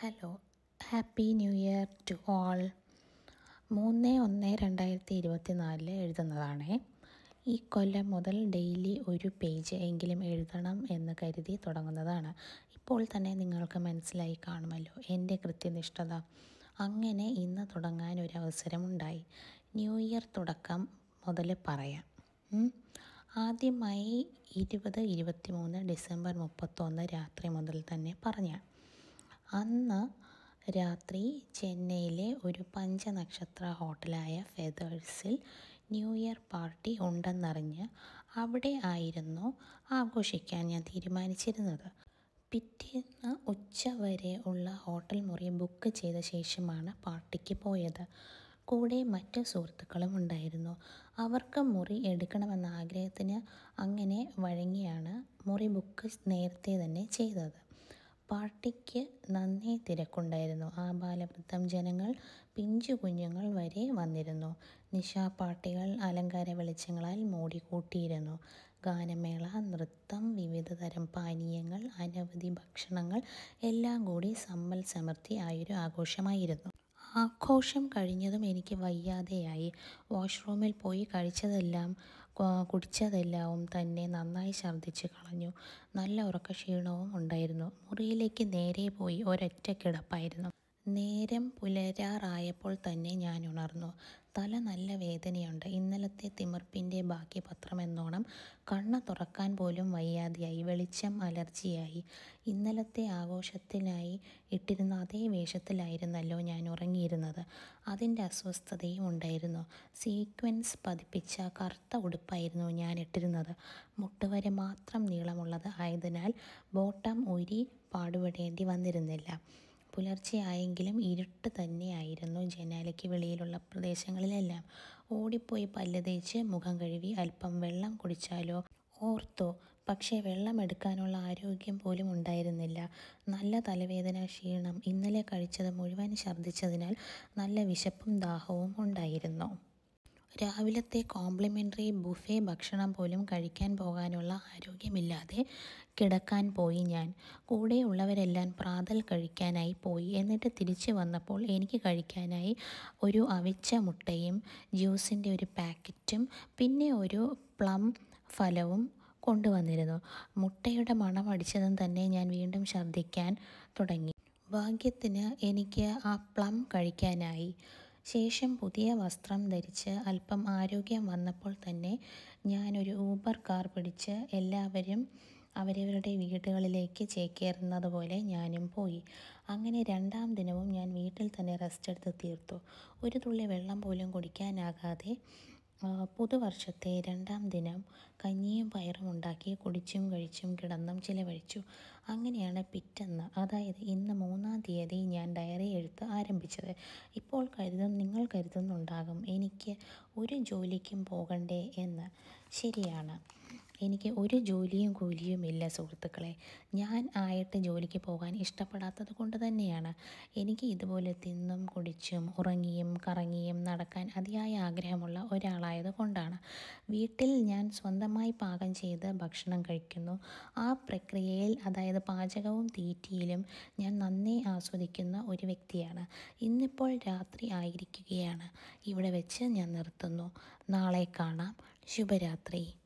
Hello, happy new year to all. 3/1/2024 എഴുതുന്നതാണേ. ഈ കൊല്ലം മുതൽ ഡെയിലി ഒരു പേജ് എങ്കിലും എഴുതണം എന്ന് കരുതി തുടങ്ങുന്നതാണ്. ഇപ്പോൾ തന്നെ നിങ്ങൾക്ക് മനസ്സിലായി കാണുമല്ലോ എൻ്റെ കൃത്യനിഷ്ഠത. അങ്ങനെ ഇന്ന് തുടങ്ങാൻ ഒരു അവസരമുണ്ടായി. ന്യൂ ഇയർ തുടക്കം മുതൽ പറയാം. ആദ്യമായി 2023 ഡിസംബർ 31 രാത്രി മുതൽ തന്നെ പറഞ്ഞാൽ, അന്ന് രാത്രി ചെന്നൈയിലെ ഒരു പഞ്ചനക്ഷത്ര ഹോട്ടലായ ഫെതേഴ്സിൽ ന്യൂ ഇയർ പാർട്ടി ഉണ്ടെന്നറിഞ്ഞ് അവിടെ ആയിരുന്നു ആഘോഷിക്കാൻ ഞാൻ തീരുമാനിച്ചിരുന്നത്. പിറ്റേന്ന് ഉച്ചവരെ ഉള്ള ഹോട്ടൽ മുറി ബുക്ക് ചെയ്ത ശേഷമാണ് പാർട്ടിക്ക് പോയത്. കൂടെ മറ്റ് സുഹൃത്തുക്കളും ഉണ്ടായിരുന്നു. അവർക്ക് മുറി എടുക്കണമെന്ന ആഗ്രഹത്തിന് അങ്ങനെ വഴങ്ങിയാണ് മുറി ബുക്ക് നേരത്തെ തന്നെ ചെയ്തത്. പാർട്ടിക്ക് നന്നേ തിരക്കുണ്ടായിരുന്നു. ആബാലവൃദ്ധം ജനങ്ങൾ, പിഞ്ചു കുഞ്ഞുങ്ങൾ വരെ വന്നിരുന്നു. നിശാപാർട്ടികൾ അലങ്കാര വെളിച്ചങ്ങളാൽ മൂടിക്കൂട്ടിയിരുന്നു. ഗാനമേള, നൃത്തം, വിവിധ തരം പാനീയങ്ങൾ, അനവധി ഭക്ഷണങ്ങൾ എല്ലാം കൂടി സമ്പൽ സമൃദ്ധി ആയൊരു ആഘോഷമായിരുന്നു. ആഘോഷം കഴിഞ്ഞതും എനിക്ക് വയ്യാതെയായി. വാഷ്റൂമിൽ പോയി കുടിച്ചതെല്ലാം തന്നെ നന്നായി ഛർദ്ദിച്ച് കളഞ്ഞു. നല്ല ഉറക്കക്ഷീണവും ഉണ്ടായിരുന്നു. മുറിയിലേക്ക് നേരെ പോയി ഒരൊറ്റ കിടപ്പായിരുന്നു. നേരം പുലരാറായപ്പോൾ തന്നെ ഞാൻ ഉണർന്നു. തല നല്ല വേദനയുണ്ട്. ഇന്നലത്തെ തിമിർപ്പിൻ്റെ ബാക്കി പത്രമെന്നോണം കണ്ണ് തുറക്കാൻ പോലും വയ്യാതെയായി. വെളിച്ചം അലർജിയായി. ഇന്നലത്തെ ആഘോഷത്തിനായി ഇട്ടിരുന്ന അതേ വേഷത്തിലായിരുന്നല്ലോ ഞാൻ ഉറങ്ങിയിരുന്നത്. അതിൻ്റെ അസ്വസ്ഥതയും ഉണ്ടായിരുന്നു. സീക്വൻസ് പതിപ്പിച്ച കറുത്ത ഉടുപ്പായിരുന്നു ഞാൻ ഇട്ടിരുന്നത്. മുട്ടുവരെ മാത്രം നീളമുള്ളത് ആയതിനാൽ ബോട്ടം ഊരി പാടുപെടേണ്ടി വന്നിരുന്നില്ല. പുലർച്ചെയായെങ്കിലും ഇരുട്ട് തന്നെയായിരുന്നു ജനാലയ്ക്ക് വെളിയിലുള്ള പ്രദേശങ്ങളിലെല്ലാം. ഓടിപ്പോയി പല്ല് തേച്ച് മുഖം കഴുകി അല്പം വെള്ളം കുടിച്ചാലോ ഓർത്തു. പക്ഷേ വെള്ളം എടുക്കാനുള്ള ആരോഗ്യം പോലും ഉണ്ടായിരുന്നില്ല. നല്ല തലവേദന, ക്ഷീണം. ഇന്നലെ കഴിച്ചത് മുഴുവൻ ഛർദ്ദിച്ചതിനാൽ നല്ല വിശപ്പും ദാഹവും ഉണ്ടായിരുന്നു. രാവിലത്തെ കോംപ്ലിമെൻ്ററി ബുഫേ ഭക്ഷണം പോലും കഴിക്കാൻ പോകാനുള്ള ആരോഗ്യമില്ലാതെ കിടക്കാൻ പോയി ഞാൻ. കൂടെയുള്ളവരെല്ലാം പ്രാതൽ കഴിക്കാനായി പോയി. എന്നിട്ട് തിരിച്ചു വന്നപ്പോൾ എനിക്ക് കഴിക്കാനായി ഒരു അവിച്ച മുട്ടയും ജ്യൂസിൻ്റെ ഒരു പാക്കറ്റും പിന്നെ ഒരു പ്ലം ഫലവും കൊണ്ടുവന്നിരുന്നു. മുട്ടയുടെ മണം അടിച്ചതും തന്നെ ഞാൻ വീണ്ടും ഛർദ്ദിക്കാൻ തുടങ്ങി. ഭാഗ്യത്തിന് എനിക്ക് ആ പ്ലം കഴിക്കാനായി. ശേഷം പുതിയ വസ്ത്രം ധരിച്ച് അല്പം ആരോഗ്യം വന്നപ്പോൾ തന്നെ ഞാനൊരു ഊബർ കാർ പിടിച്ച് എല്ലാവരും അവരവരുടെ വീടുകളിലേക്ക് ചേക്കേറുന്നത് പോലെ ഞാനും പോയി. അങ്ങനെ രണ്ടാം ദിനവും ഞാൻ വീട്ടിൽ തന്നെ റെസ്റ്റ് എടുത്ത് തീർത്തു. ഒരു തുള്ളി വെള്ളം പോലും കുടിക്കാനാകാതെ പുതുവർഷത്തെ രണ്ടാം ദിനം കഞ്ഞിയും പയറും ഉണ്ടാക്കി കുടിച്ചും കഴിച്ചും കിടന്നും ചിലവഴിച്ചു. അങ്ങനെയാണ് പിറ്റേന്ന്, അതായത് ഇന്ന് 3-ാം തീയതി ഞാൻ ഡയറി എഴുത്ത് ആരംഭിച്ചത്. ഇപ്പോൾ നിങ്ങൾ കരുതുന്നുണ്ടാകും എനിക്ക് ഒരു ജോലിക്കും പോകണ്ടേ എന്ന്. ശരിയാണ്, എനിക്ക് ഒരു ജോലിയും കൂലിയും ഇല്ല സുഹൃത്തുക്കളെ. ഞാൻ ആയിട്ട് ജോലിക്ക് പോകാൻ ഇഷ്ടപ്പെടാത്തത് കൊണ്ട് തന്നെയാണ്. എനിക്ക് ഇതുപോലെ തിന്നും കുടിച്ചും ഉറങ്ങിയും കറങ്ങിയും നടക്കാൻ അതിയായ ആഗ്രഹമുള്ള ഒരാളായത് കൊണ്ടാണ്. വീട്ടിൽ ഞാൻ സ്വന്തമായി പാകം ചെയ്ത് ഭക്ഷണം കഴിക്കുന്നു. ആ പ്രക്രിയയിൽ, അതായത് പാചകവും തീറ്റിയിലും ഞാൻ നന്നേ ആസ്വദിക്കുന്ന ഒരു വ്യക്തിയാണ്. ഇന്നിപ്പോൾ രാത്രി ആയിരിക്കുകയാണ്. ഇവിടെ വെച്ച് ഞാൻ നിർത്തുന്നു. നാളെ കാണാം. ശുഭരാത്രി.